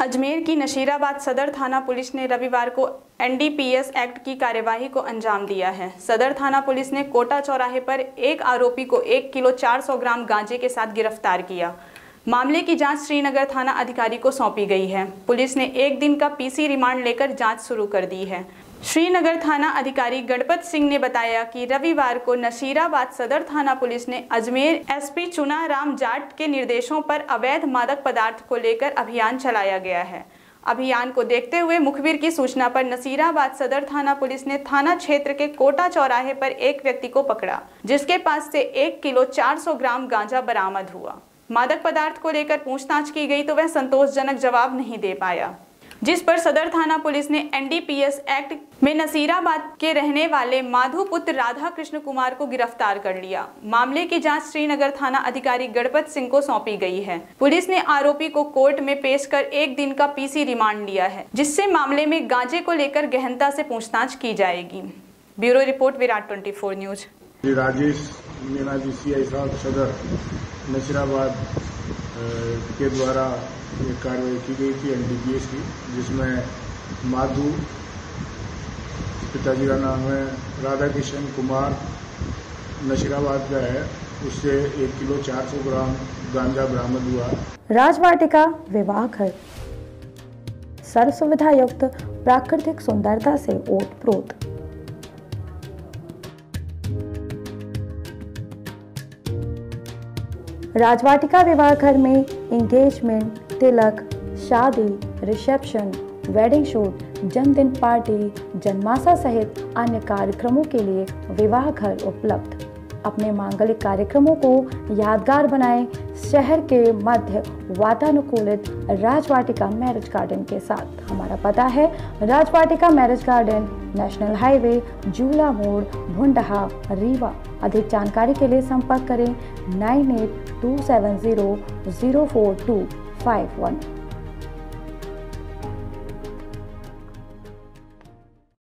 अजमेर की नशीराबाद सदर थाना पुलिस ने रविवार को एनडीपीएस एक्ट की कार्यवाही को अंजाम दिया है। सदर थाना पुलिस ने कोटा चौराहे पर एक आरोपी को 1 किलो 400 ग्राम गांजे के साथ गिरफ्तार किया। मामले की जांच श्रीनगर थाना अधिकारी को सौंपी गई है। पुलिस ने 1 दिन का पीसी रिमांड लेकर जांच शुरू कर दी है। श्रीनगर थाना अधिकारी गणपत सिंह ने बताया कि रविवार को नशीराबाद सदर थाना पुलिस ने अजमेर एसपी चुनाराम जाट के निर्देशों पर अवैध मादक पदार्थ को लेकर अभियान चलाया गया है। अभियान को देखते हुए मुखबिर की सूचना पर नसीराबाद सदर थाना पुलिस ने थाना क्षेत्र के कोटा चौराहे पर एक व्यक्ति को पकड़ा, जिसके पास से 1 किलो 400 ग्राम गांजा बरामद हुआ। मादक पदार्थ को लेकर पूछताछ की गई तो वह संतोषजनक जवाब नहीं दे पाया, जिस पर सदर थाना पुलिस ने एनडीपीएस एक्ट में नसीराबाद के रहने वाले माधु पुत्र राधा कृष्ण कुमार को गिरफ्तार कर लिया। मामले की जांच श्रीनगर थाना अधिकारी गणपत सिंह को सौंपी गई है। पुलिस ने आरोपी को कोर्ट में पेश कर 1 दिन का पीसी रिमांड लिया है, जिससे मामले में गांजे को लेकर गहनता से पूछताछ की जाएगी। Bureau report, Virat 24 news. Rajesh Meena ji CI साहब सदर नसीराबाद के द्वारा एक कार्रवाई की गई थी एनडीपीएस की, जिसमें माधु, पिताजी का नाम है राधा कृष्ण कुमार, नशीराबाद का है, उससे 1 किलो 400 ग्राम गांजा बरामद हुआ। राजवाटिका विवाह घर सर्व सुविधा युक्त प्राकृतिक सुंदरता से ओतप्रोत। राजवाटिका विवाह घर में एंगेजमेंट, तिलक, शादी, रिसेप्शन, वेडिंग शूट, जन्मदिन पार्टी, जन्माशा सहित अन्य कार्यक्रमों के लिए विवाह घर उपलब्ध। अपने मांगलिक कार्यक्रमों को यादगार बनाएं शहर के मध्य वातानुकूलित राजवाटिका मैरिज गार्डन के साथ। हमारा पता है Rajwatika marriage garden, national highway, जूला मोड़, भुंडहा, रीवा। अधिक जानकारी के लिए संपर्क करें 9827004251।